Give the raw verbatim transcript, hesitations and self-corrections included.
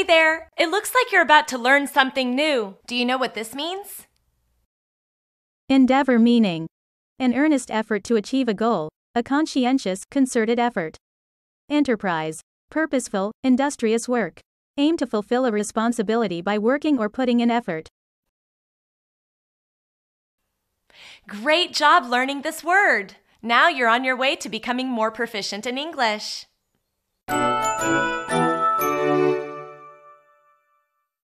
there, it looks like you're about to learn something new. Do you know what this means? Endeavor meaning an earnest effort to achieve a goal, a conscientious, concerted effort. Enterprise, purposeful, industrious work. Aim to fulfill a responsibility by working or putting in effort. Great job learning this word. Now you're on your way to becoming more proficient in English.